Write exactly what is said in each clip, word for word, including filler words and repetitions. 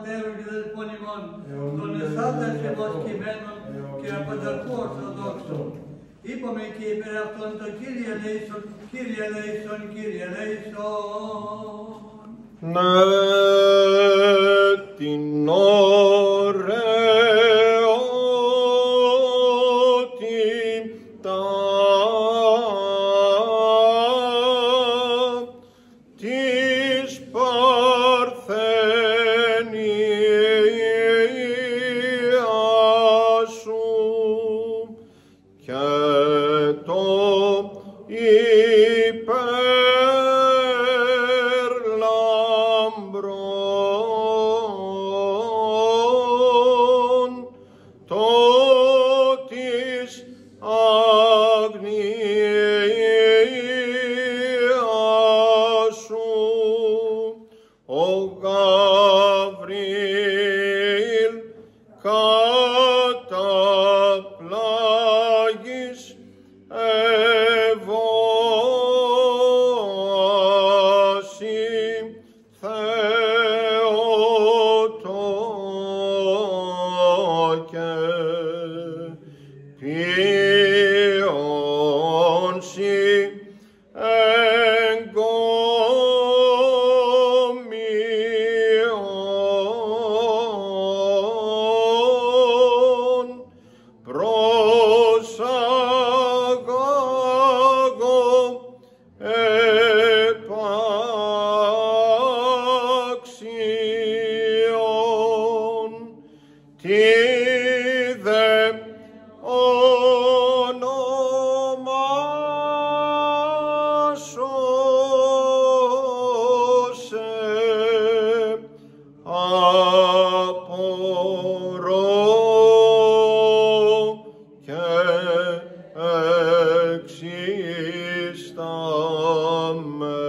πατέρων και δελφών ημών, των εσάντας και βοσκημένων και απανταρχού Ορθοδόξων. Είπαμε και υπέρ αυτών το Κύριε ελέησον, Κύριε ελέησον, Κύριε ελέησον. Ναι, την ωραιότητα της παρθενίας σου και το υπερλαμπρόν το της αγνίας σου, ο Γαβριήλ καταπλάγης ευώσει Θεότο και ποιον σοι εγκομιών προσαγάγω επάξιον, τι δε ονομάσωσε απορώ και εξίσταμε,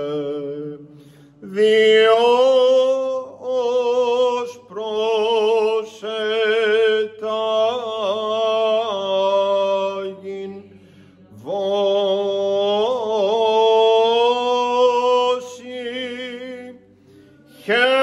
διό ως προσετάγειν βόση χε